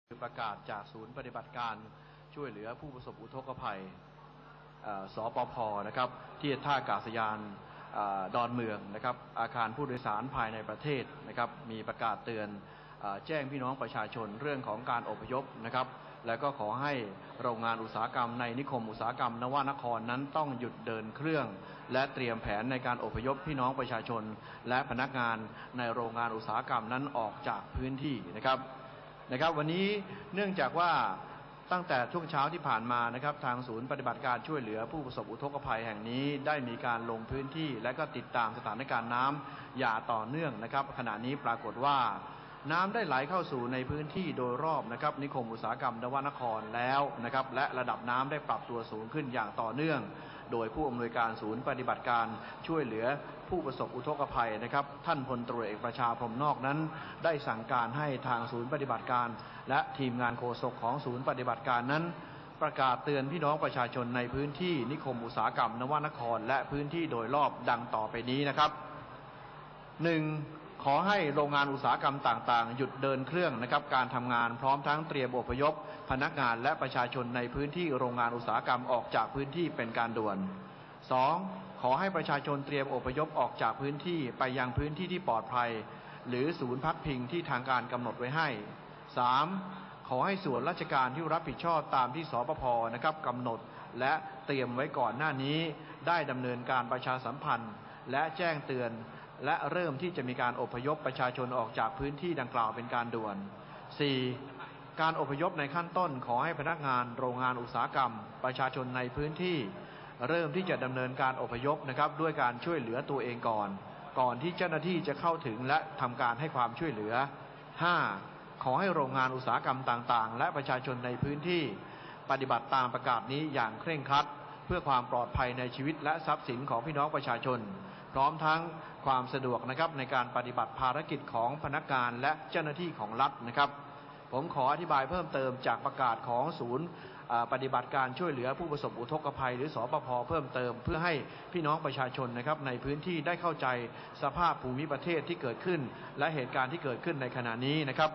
ประกาศจากศูนย์ปฏิบัติการช่วยเหลือผู้ประสบอุทกภัยสปภ.นะครับที่ท่าอากาศยานดอนเมืองนะครับอาคารผู้โดยสารภายในประเทศนะครับมีประกาศเตือนแจ้งพี่น้องประชาชนเรื่องของการอพยพนะครับแล้วก็ขอให้โรงงานอุตสาหกรรมในนิคมอุตสาหกรรมนวนครนั้นต้องหยุดเดินเครื่องและเตรียมแผนในการอพยพพี่น้องประชาชนและพนักงานในโรงงานอุตสาหกรรมนั้นออกจากพื้นที่นะครับวันนี้เนื่องจากว่าตั้งแต่ช่วงเช้าที่ผ่านมานะครับทางศูนย์ปฏิบัติการช่วยเหลือผู้ประสบอุทกภัยแห่งนี้ได้มีการลงพื้นที่และก็ติดตามสถานการณ์น้ำอย่างต่อเนื่องนะครับขณะนี้ปรากฏว่าน้ำได้ไหลเข้าสู่ในพื้นที่โดยรอบนะครับนิคมอุตสาหกรรมนวนครแล้วนะครับและระดับน้ำได้ปรับตัวสูงขึ้นอย่างต่อเนื่องโดยผู้อำนวยการศูนย์ปฏิบัติการช่วยเหลือผู้ประสบอุทกภัยนะครับท่านพลตรีเอกประชาพรหมนอกนั้นได้สั่งการให้ทางศูนย์ปฏิบัติการและทีมงานโฆษกของศูนย์ปฏิบัติการนั้นประกาศเตือนพี่น้องประชาชนในพื้นที่นิคมอุตสาหกรรมนวนครและพื้นที่โดยรอบดังต่อไปนี้นะครับ 1. ขอให้โรงงานอุตสาหกรรมต่างๆหยุดเดินเครื่องนะครับการทำงานพร้อมทั้งเตรียมอพยพพนักงานและประชาชนในพื้นที่โรงงานอุตสาหกรรมออกจากพื้นที่เป็นการด่วน 2. ขอให้ประชาชนเตรียมอพยพออกจากพื้นที่ไปยังพื้นที่ที่ปลอดภัยหรือศูนย์พักพิงที่ทางการกำหนดไว้ให้ 3. ขอให้ส่วนราชการที่รับผิดชอบตามที่สปภ.นะครับกำหนดและเตรียมไว้ก่อนหน้านี้ได้ดำเนินการประชาสัมพันธ์และแจ้งเตือนและเริ่มที่จะมีการอพยพประชาชนออกจากพื้นที่ดังกล่าวเป็นการด่วน 4. การอพยพในขั้นต้นขอให้พนักงานโรงงานอุตสาหกรรมประชาชนในพื้นที่เริ่มที่จะดำเนินการอพยพนะครับด้วยการช่วยเหลือตัวเองก่อนที่เจ้าหน้าที่จะเข้าถึงและทำการให้ความช่วยเหลือ 5. ขอให้โรงงานอุตสาหกรรมต่างๆและประชาชนในพื้นที่ปฏิบัติตามประกาศนี้อย่างเคร่งครัดเพื่อความปลอดภัยในชีวิตและทรัพย์สินของพี่น้องประชาชนพร้อมทั้งความสะดวกนะครับในการปฏิบัติภารกิจของพนักงานและเจ้าหน้าที่ของรัฐนะครับผมขออธิบายเพิ่มเติมจากประกาศของศูนย์ปฏิบัติการช่วยเหลือผู้ประสบอุทกภัยหรือสปภ.เพิ่มเติมเพื่อให้พี่น้องประชาชนนะครับในพื้นที่ได้เข้าใจสภาพภูมิประเทศที่เกิดขึ้นและเหตุการณ์ที่เกิดขึ้นในขณะนี้นะครับ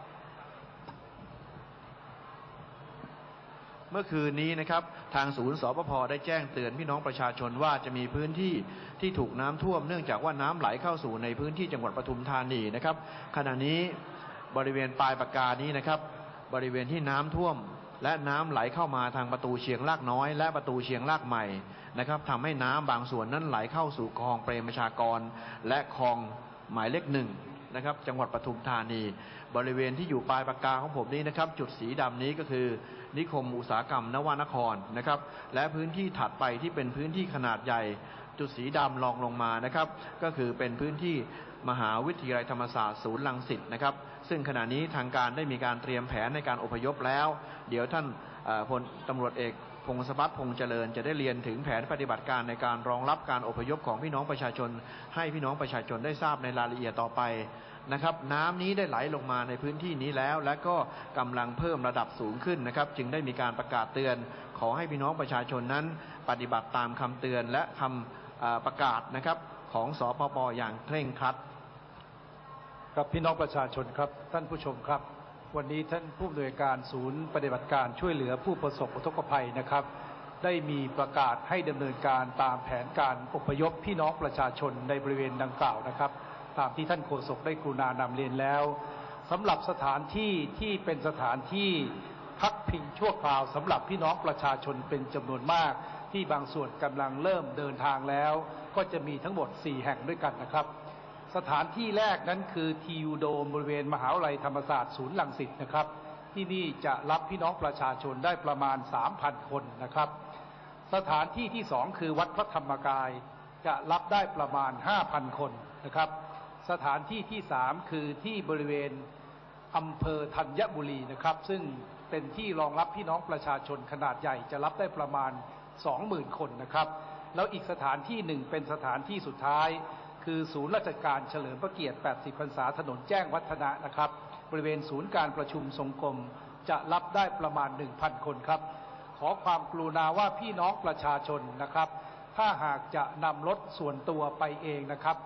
เมื่อคืนนี้นะครับทางศูนย์สปภ.ได้แจ้งเตือนพี่น้องประชาชนว่าจะมีพื้นที่ที่ถูกน้ำท่วมเนื่องจากว่าน้ำไหลเข้าสู่ในพื้นที่จังหวัดปทุมธานีนะครับขณะนี้บริเวณปลายปากกานี้นะครับบริเวณที่น้ำท่วมและน้ำไหลเข้ามาทางประตูเชียงรากน้อยและประตูเชียงรากใหม่นะครับทำให้น้ำบางส่วนนั้นไหลเข้าสู่คลองเปรมประชากรและคลองหมายเลข 1นะครับจังหวัดปทุมธานีบริเวณที่อยู่ปลายปากกาของผมนี้นะครับจุดสีดำนี้ก็คือนิคมอุตสาหกรรมนวนครนะครับและพื้นที่ถัดไปที่เป็นพื้นที่ขนาดใหญ่จุดสีดำรองลงมานะครับก็คือเป็นพื้นที่มหาวิทยาลัยธรรมศาสตร์ศูนย์รังสิตนะครับซึ่งขณะนี้ทางการได้มีการเตรียมแผนในการอพยพแล้วเดี๋ยวท่านพลตำรวจเอกพงศพัฒน์พงษ์เจริญจะได้เรียนถึงแผนปฏิบัติการในการรองรับการอพยพของพี่น้องประชาชนให้พี่น้องประชาชนได้ทราบในรายละเอียดต่อไปนะครับน้ำนี้ได้ไหลลงมาในพื้นที่นี้แล้วและก็กำลังเพิ่มระดับสูงขึ้นนะครับจึงได้มีการประกาศเตือนขอให้พี่น้องประชาชนนั้นปฏิบัติตามคำเตือนและคำประกาศนะครับของสปภ.อย่างเคร่งครัดครับพี่น้องประชาชนครับท่านผู้ชมครับวันนี้ท่านผู้อำนวยการศูนย์ปฏิบัติการช่วยเหลือผู้ประสบอุทกภัยนะครับได้มีประกาศให้ดำเนินการตามแผนการอพยพพี่น้องประชาชนในบริเวณดังกล่าวนะครับตามที่ท่านโฆษกได้กรุณานำเรียนแล้วสำหรับสถานที่ที่เป็นสถานที่พักพิงชั่วคราวสำหรับพี่น้องประชาชนเป็นจำนวนมากที่บางส่วนกำลังเริ่มเดินทางแล้วก็จะมีทั้งหมด4แห่งด้วยกันนะครับสถานที่แรกนั้นคือทียูโดมบริเวณมหาวิทยาลัยธรรมศาสตร์ศูนย์รังสิตนะครับที่นี่จะรับพี่น้องประชาชนได้ประมาณ 3,000 คนนะครับสถานที่ที่2คือวัดพระธรรมกายจะรับได้ประมาณ 5,000 คนนะครับสถานที่ที่3คือที่บริเวณอำเภอธัญบุรีนะครับซึ่งเป็นที่รองรับพี่น้องประชาชนขนาดใหญ่จะรับได้ประมาณ 20,000 คนนะครับแล้วอีกสถานที่หนึ่งเป็นสถานที่สุดท้ายคือศูนย์ราชการเฉลิมพระเกียรติ 80 พรรษาถนนแจ้งวัฒนะนะครับบริเวณศูนย์การประชุมทรงกรมจะรับได้ประมาณ 1,000 คนครับขอความกรุณาว่าพี่น้องประชาชนนะครับถ้าหากจะนำรถส่วนตัวไปเองนะครับ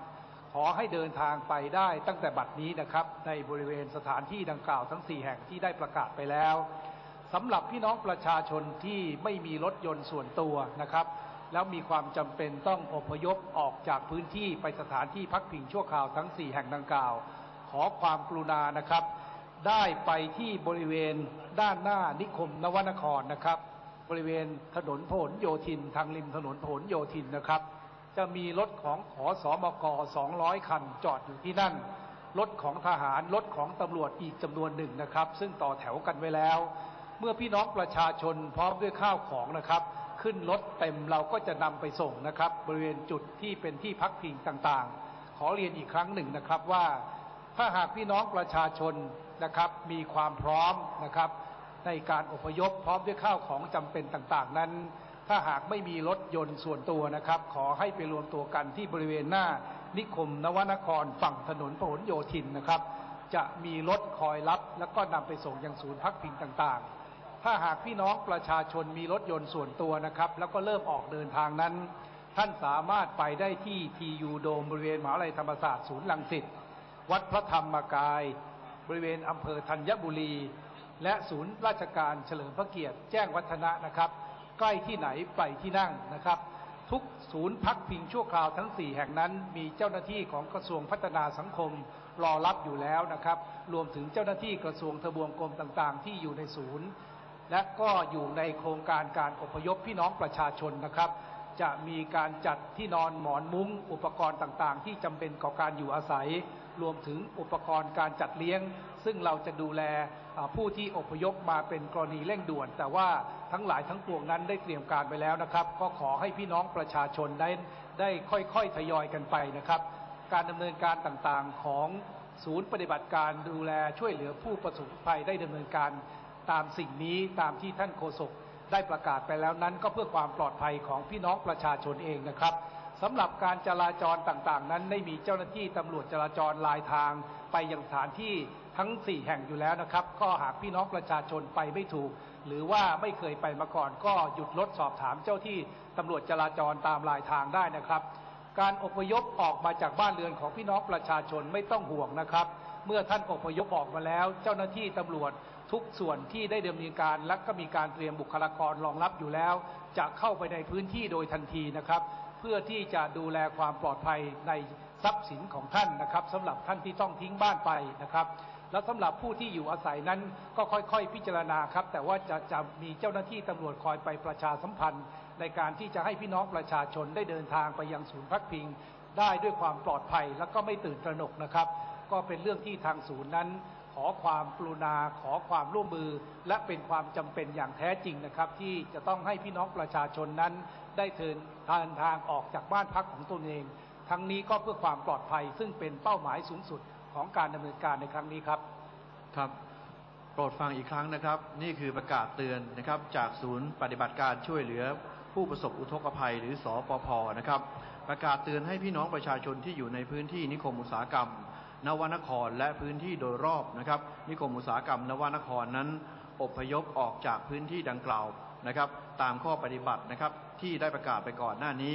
ขอให้เดินทางไปได้ตั้งแต่บัดนี้นะครับในบริเวณสถานที่ดังกล่าวทั้ง4แห่งที่ได้ประกาศไปแล้วสำหรับพี่น้องประชาชนที่ไม่มีรถยนต์ส่วนตัวนะครับแล้วมีความจำเป็นต้องอพยพออกจากพื้นที่ไปสถานที่พักพิงชั่วคราวทั้ง4แห่งดังกล่าวขอความกรุณานะครับได้ไปที่บริเวณด้านหน้านิคมนวนครนะครับบริเวณถนนพหลโยธินทางริมถนนพหลโยธินนะครับจะมีรถของขสมก200 คันจอดอยู่ที่นั่นรถของทหารรถของตำรวจอีกจำนวนหนึ่งนะครับซึ่งต่อแถวกันไว้แล้วเมื่อพี่น้องประชาชนพร้อมด้วยข้าวของนะครับขึ้นรถเต็มเราก็จะนำไปส่งนะครับบริเวณจุดที่เป็นที่พักพิงต่างๆขอเรียนอีกครั้งหนึ่งนะครับว่าถ้าหากพี่น้องประชาชนนะครับมีความพร้อมนะครับในการอพยพพร้อมด้วยข้าวของจำเป็นต่างๆนั้นถ้าหากไม่มีรถยนต์ส่วนตัวนะครับขอให้ไปรวมตัวกันที่บริเวณหน้านิคมนวนครฝั่งถนนพหลโยธินนะครับจะมีรถคอยรับแล้วก็นำไปส่งยังศูนย์พักพิงต่างๆถ้าหากพี่น้องประชาชนมีรถยนต์ส่วนตัวนะครับแล้วก็เริ่มออกเดินทางนั้นท่านสามารถไปได้ที่TUโดมบริเวณมหาวิทยาลัยธรรมศาสตร์ศูนย์รังสิตวัดพระธรรมกายบริเวณอำเภอธัญบุรีและศูนย์ราชการเฉลิมพระเกียรติแจ้งวัฒนะนะครับใกล้ที่ไหนไปที่นั่งนะครับทุกศูนย์พักพิงชั่วคราวทั้ง4แห่งนั้นมีเจ้าหน้าที่ของกระทรวงพัฒนาสังคมรอรับอยู่แล้วนะครับรวมถึงเจ้าหน้าที่กระทรวงทบวงกรมต่างๆที่อยู่ในศูนย์และก็อยู่ในโครงการการอพยพพี่น้องประชาชนนะครับจะมีการจัดที่นอนหมอนมุ้งอุปกรณ์ต่างๆที่จำเป็นต่อการอยู่อาศัยรวมถึงอุปกรณ์การจัดเลี้ยงซึ่งเราจะดูแลผู้ที่อพยพมาเป็นกรณีเร่งด่วนแต่ว่าทั้งหลายทั้งปวงนั้นได้เตรียมการไปแล้วนะครับก็ขอให้พี่น้องประชาชนได้ค่อยๆทยอยกันไปนะครับการดำเนินการต่างๆของศูนย์ปฏิบัติการดูแลช่วยเหลือผู้ประสบภัยได้ดำเนินการตามสิ่งนี้ตามที่ท่านโฆษกได้ประกาศไปแล้วนั้นก็เพื่อความปลอดภัยของพี่น้องประชาชนเองนะครับสำหรับการจราจรต่างๆนั้นได้มีเจ้าหน้าที่ตำรวจจราจรลายทางไปยังสถานที่ทั้ง4แห่งอยู่แล้วนะครับก็หากพี่น้องประชาชนไปไม่ถูกหรือว่าไม่เคยไปมาก่อนก็หยุดรถสอบถามเจ้าที่ตำรวจจราจรตามลายทางได้นะครับการอพยพออกมาจากบ้านเรือนของพี่น้องประชาชนไม่ต้องห่วงนะครับเมื่อท่านอพยพออกมาแล้วเจ้าหน้าที่ตำรวจทุกส่วนที่ได้ดำเนินการและก็มีการเตรียมบุคลากรรองรับอยู่แล้วจะเข้าไปในพื้นที่โดยทันทีนะครับเพื่อที่จะดูแลความปลอดภัยในทรัพย์สินของท่านนะครับสำหรับท่านที่ต้องทิ้งบ้านไปนะครับและสำหรับผู้ที่อยู่อาศัยนั้นก็ค่อยๆพิจารณาครับแต่ว่าจะมีเจ้าหน้าที่ตำรวจคอยไปประชาสัมพันธ์ในการที่จะให้พี่น้องประชาชนได้เดินทางไปยังศูนย์พักพิงได้ด้วยความปลอดภัยและก็ไม่ตื่นตระหนกนะครับก็เป็นเรื่องที่ทางศูนย์นั้นขอความกรุณาขอความร่วมมือและเป็นความจำเป็นอย่างแท้จริงนะครับที่จะต้องให้พี่น้องประชาชนนั้นได้เดินทางออกจากบ้านพักของตนเองทั้งนี้ก็เพื่อความปลอดภัยซึ่งเป็นเป้าหมายสูงสุดของการดำเนินการในครั้งนี้ครับครับโปรดฟังอีกครั้งนะครับนี่คือประกาศเตือนนะครับจากศูนย์ปฏิบัติการช่วยเหลือผู้ประสบอุทกภัยหรือสปภ.นะครับประกาศเตือนให้พี่น้องประชาชนที่อยู่ในพื้นที่นิคมอุตสาหกรรมนวนครและพื้นที่โดยรอบนะครับนิคมอุตสาหกรรมนวนครนั้นอพยพออกจากพื้นที่ดังกล่าวนะครับตามข้อปฏิบัตินะครับที่ได้ประกาศไปก่อนหน้านี้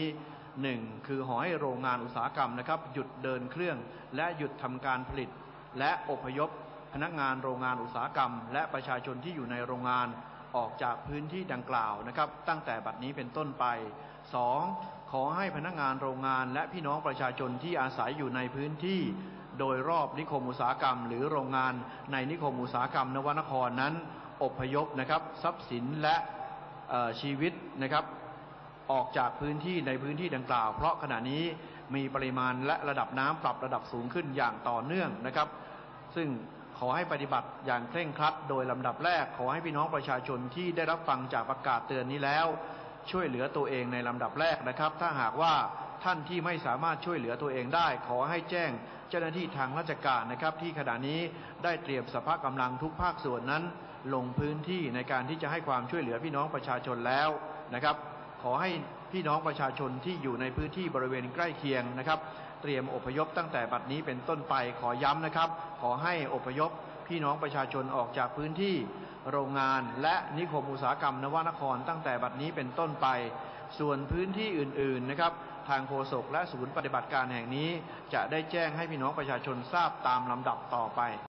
1คือขอให้โรงงานอุตสาหกรรมนะครับหยุดเดินเครื่องและหยุดทำการผลิตและอพยพพนักงานโรงงานอุตสาหกรรมและประชาชนที่อยู่ในโรงงานออกจากพื้นที่ดังกล่าวนะครับตั้งแต่บัดนี้เป็นต้นไป2ขอให้พนักงานโรงงานและพี่น้องประชาชนที่อาศัยอยู่ในพื้นที่โดยรอบนิคมอุตสาหกรรมหรือโรงงานในนิคมอุตสาหกรรมนวนครนั้นอพยพนะครับทรัพย์สินและชีวิตนะครับออกจากพื้นที่ในพื้นที่ดังกล่าวเพราะขณะนี้มีปริมาณและระดับน้ำปรับระดับสูงขึ้นอย่างต่อเนื่องนะครับซึ่งขอให้ปฏิบัติอย่างเคร่งครัดโดยลำดับแรกขอให้พี่น้องประชาชนที่ได้รับฟังจากประกาศเตือนนี้แล้วช่วยเหลือตัวเองในลำดับแรกนะครับถ้าหากว่าท่านที่ไม่สามารถช่วยเหลือตัวเองได้ขอให้แจ้งเจ้าหน้าที่ทางราชการนะครับที่ขณะนี้ได้เตรียมสภาพกำลังทุกภาคส่วนนั้นลงพื้นที่ในการที่จะให้ความช่วยเหลือพี่น้องประชาชนแล้วนะครับขอให้พี่น้องประชาชนที่อยู่ในพื้นที่บริเวณใกล้เคียงนะครับเตรียมอพยพตั้งแต่บัดนี้เป็นต้นไปขอย้ำนะครับขอให้อพยพพี่น้องประชาชนออกจากพื้นที่โรงงานและนิคมอุตสาหกรรมนวนครตั้งแต่บัดนี้เป็นต้นไปส่วนพื้นที่อื่นๆนะครับทางโฆษกและศูนย์ปฏิบัติการแห่งนี้จะได้แจ้งให้พี่น้องประชาชนทราบตามลำดับต่อไป